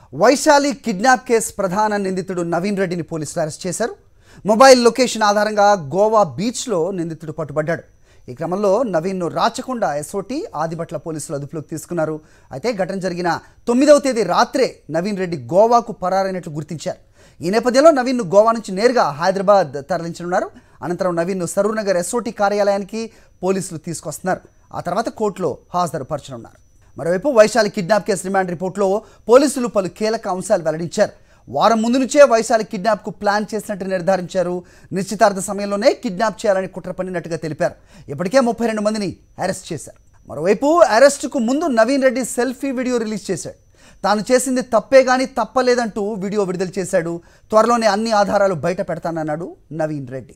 Vaishali kidnap case ప్రధాన నిందితుడు నవీన్ రెడ్డిని పోలీసులు అరెస్ట్ చేశారు. మొబైల్ లొకేషన్ ఆధారంగా గోవా బీచ్లో నిందితుడు పట్టుబడ్డాడు. ఈ క్రమంలో నవీన్ను రాచకొండ ఎస్ఓటీ ఆదిబట్ల పోలీసులు అదుపులోకి తీసుకున్నారు. అయితే ఘటన జరిగిన 9వ తేదీ రాత్రే నవీన్ రెడ్డి గోవాకు పరారైనట్లు గుర్తించారు. ఈ నేపథ్యంలో నవీన్ను గోవా నుంచి నేరుగా హైదరాబాద్ తరలించనున్నారు. అనంతరం నవీన్ను సరూర్ నగర్ ఎస్ఓటీ కార్యాలయానికి పోలీసులు తీసుకొస్తున్నారు. ఆ తర్వాత కోర్టులో హాజరుపరచనున్నారు. మరోవైపు వైశాలి కిడ్నాప్ కేసు రిమాండ్ రిపోర్టులో పోలీసులు పలు కీలక అంశాలు వెల్లడించారు. వారం ముందు నుంచే వైశాలి కిడ్నాప్కు ప్లాన్ చేసినట్టు నిర్ధారించారు. నిశ్చితార్థ సమయంలోనే కిడ్నాప్ చేయాలని కుట్ర పన్నినట్టుగా తెలిపారు. ఇప్పటికే 32 మందిని అరెస్ట్ చేశారు. మరోవైపు అరెస్టుకు ముందు Naveen Reddy selfie video release చేశాడు. తాను చేసింది తప్పే కానీ తప్పలేదంటూ వీడియో విడుదల చేశాడు. త్వరలోనే అన్ని ఆధారాలు బయట పెడతానన్నాడు నవీన్ రెడ్డి.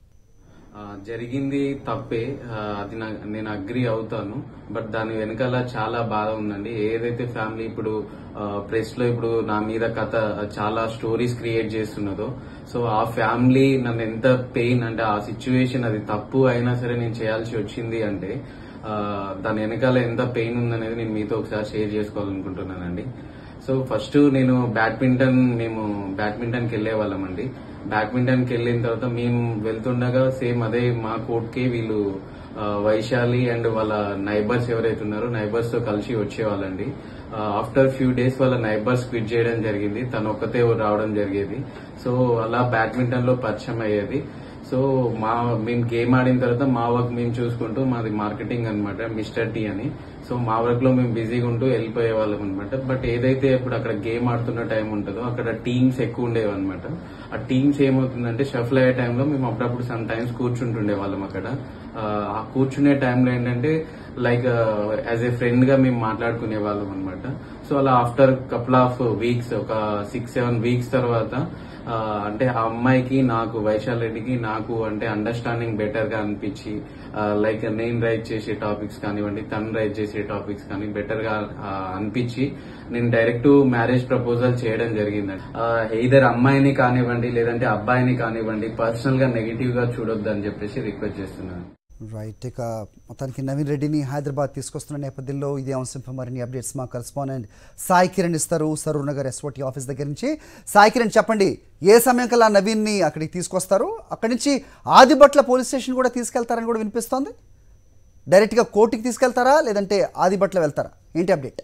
జరిగింది తప్పే, అది నేను అగ్రి అవుతాను. బట్ దాని వెనకాల చాలా బాధ ఉందండి. ఏదైతే ఫ్యామిలీ ఇప్పుడు ప్రెస్ లో ఇప్పుడు నా మీద కథ చాలా స్టోరీస్ క్రియేట్ చేస్తున్నదో, సో ఆ ఫ్యామిలీ నన్ను ఎంత పెయిన్ అంటే ఆ సిచ్యువేషన్ అది తప్పు అయినా సరే నేను చేయాల్సి వచ్చింది అంటే దాని వెనకాల ఎంత పెయిన్ ఉందనేది నేను మీతో ఒకసారి షేర్ చేసుకోవాలనుకుంటున్నానండి. సో ఫస్ట్ మేము బ్యాడ్మింటన్కి వెళ్లే వాళ్ళమండి. బ్యాడ్మింటన్కి వెళ్ళిన తర్వాత మేము వెళ్తుండగా సేమ్ అదే మా కోర్ట్కి వీళ్ళు వైశాలి అండ్ వాళ్ళ నైబర్స్ ఎవరైతే ఉన్నారో నైబర్స్ తో కలిసి వచ్చేవాళ్ళండి. ఆఫ్టర్ ఫ్యూ డేస్ వాళ్ళ నైబర్స్ క్విట్ చేయడం జరిగింది. తను ఒక్కతే రావడం జరిగేది. సో అలా బ్యాడ్మింటన్ లో పరిచయం అయ్యేది. సో మేము గేమ్ ఆడిన తర్వాత మా వర్క్ మేము చూసుకుంటూ, మాది మార్కెటింగ్ అనమాట, మిస్టర్ టీ అని. సో మా వర్క్ లో మేము బిజీగా ఉంటూ వెళ్ళిపోయే వాళ్ళం అనమాట. బట్ ఏదైతే ఇప్పుడు అక్కడ గేమ్ ఆడుతున్న టైం ఉంటుందో అక్కడ టీమ్స్ ఎక్కువ ఉండేవి అనమాట. ఆ టీమ్స్ ఏమవుతుందంటే షఫల్ అయ్యే టైంలో మేము అప్పుడప్పుడు సమ్ టైమ్స్ కూర్చుంటుండే వాళ్ళం అక్కడ. ఆ కూర్చునే టైంలో ఏంటంటే లైక్ యాజ్ ఏ ఫ్రెండ్ గా మేము మాట్లాడుకునే వాళ్ళం అనమాట. సో అలా ఆఫ్టర్ కపుల్ ఆఫ్ వీక్స్, ఒక 6-7 వీక్స్ తర్వాత అంటే ఆ అమ్మాయికి నాకు, వైశాల్ రెడ్డికి నాకు అంటే అండర్స్టాండింగ్ బెటర్ గా అనిపించి, లైక్ నేను రైట్ చేసే టాపిక్స్ కానివ్వండి, తను రైట్ చేసే టాపిక్స్ కానీ బెటర్ గా అనిపించి నేను డైరెక్ట్ మ్యారేజ్ ప్రపోజల్ చేయడం జరిగిందండి. ఎయిదర్ అమ్మాయిని కానివ్వండి లేదంటే అబ్బాయిని కానివ్వండి పర్సనల్ గా నెగిటివ్ గా చూడొద్దు అని చెప్పేసి రిక్వెస్ట్ చేస్తున్నాను. రైట్. ఇక మొత్తానికి నవీన్ రెడ్డిని హైదరాబాద్ తీసుకొస్తున్న నేపథ్యంలో ఇదే అంశంపై మరిన్ని అప్డేట్స్ మా కరెస్పాండెంట్ సాయి కిరణ్ ఇస్తారు సరూర్ నగర్ ఎస్ఓటీ ఆఫీస్ దగ్గర నుంచి. సాయి కిరణ్, చెప్పండి, ఏ సమయం కల్లా నవీన్ని అక్కడికి తీసుకొస్తారు? అక్కడి నుంచి ఆదిబట్ల పోలీస్ స్టేషన్ కూడా తీసుకెళ్తారని కూడా వినిపిస్తోంది. డైరెక్ట్గా కోర్టుకి తీసుకెళ్తారా లేదంటే ఆదిబట్ల వెళ్తారా? ఏంటి అప్డేట్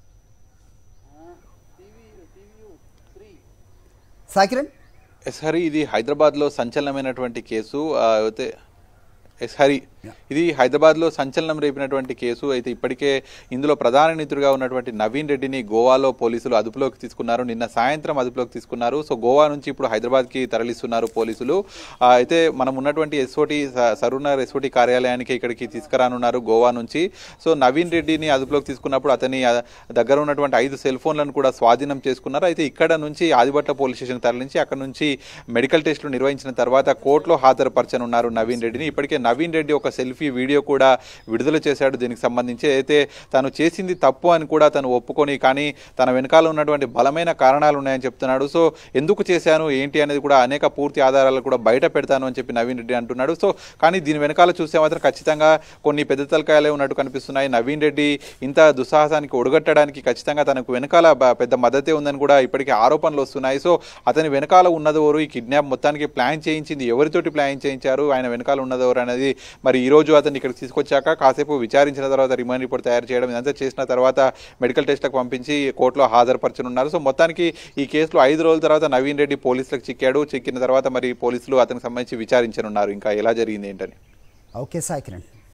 సాయి కిరణ్? హరి, ఇది హైదరాబాద్లో సంచలనమైనటువంటి కేసు. హరి, ఇది హైదరాబాద్లో సంచలనం రేపినటువంటి కేసు. అయితే ఇప్పటికే ఇందులో ప్రధాన నిందితుడిగా ఉన్నటువంటి నవీన్ రెడ్డిని గోవాలో పోలీసులు అదుపులోకి తీసుకున్నారు. నిన్న సాయంత్రం అదుపులోకి తీసుకున్నారు. సో గోవా నుంచి ఇప్పుడు హైదరాబాద్కి తరలిస్తున్నారు పోలీసులు. అయితే మనం ఉన్నటువంటి ఎస్ఓటీ సరూర్ నగర్ ఎస్ఓటీ కార్యాలయానికి ఇక్కడికి తీసుకురానున్నారు గోవా నుంచి. సో నవీన్ రెడ్డిని అదుపులోకి తీసుకున్నప్పుడు అతని దగ్గర ఉన్నటువంటి 5 సెల్ ఫోన్లను కూడా స్వాధీనం చేసుకున్నారు. అయితే ఇక్కడ నుంచి ఆదిబట్ల పోలీస్ స్టేషన్ తరలించి అక్కడ నుంచి మెడికల్ టెస్టులు నిర్వహించిన తర్వాత కోర్టులో హాజరుపరచనున్నారు నవీన్ రెడ్డిని. ఇప్పటికే నవీన్ రెడ్డి ఒక సెల్ఫీ వీడియో కూడా విడుదల చేశాడు. దీనికి సంబంధించి అయితే తాను చేసింది తప్పు అని కూడా తను ఒప్పుకొని, కానీ తన వెనకాల ఉన్నటువంటి బలమైన కారణాలు ఉన్నాయని చెప్తున్నాడు. సో ఎందుకు చేశాను ఏంటి అనేది కూడా అనేక పూర్తి ఆధారాలు కూడా బయట పెడతాను అని చెప్పి నవీన్ రెడ్డి అంటున్నాడు. సో కానీ దీని వెనకాల చూస్తే మాత్రం ఖచ్చితంగా కొన్ని పెద్ద తలకాయలే ఉన్నట్టు కనిపిస్తున్నాయి. నవీన్ రెడ్డి ఇంత దుస్సాహసానికి ఒడగట్టడానికి ఖచ్చితంగా తనకు వెనకాల పెద్ద మద్దతే ఉందని కూడా ఇప్పటికీ ఆరోపణలు వస్తున్నాయి. సో అతని వెనకాల ఉన్నదెవరు, ఈ కిడ్నాప్ మొత్తానికి ప్లాన్ చేయించింది ఎవరితోటి ప్లాన్ చేయించారు, ఆయన వెనకాల ఉన్నదెవరు అనేది మరి ఈ రోజు అతన్ని ఇక్కడికి తీసుకొచ్చాక కాసేపు విచారించిన తర్వాత రిమాండ్ రిపోర్ట్ తయారు చేయడం, ఇదంతా చేసిన తర్వాత మెడికల్ టెస్ట్లకు పంపించి కోర్టులో హాజరుపరచనున్నారు. సో మొత్తానికి ఈ కేసులో 5 రోజుల తర్వాత నవీన్ రెడ్డి పోలీసులకు చిక్కాడు. చిక్కిన తర్వాత మరి పోలీసులు అతనికి సంబంధించి విచారించనున్నారు ఇంకా ఎలా జరిగింది ఏంటని. ఓకే సాయి కిరణ్.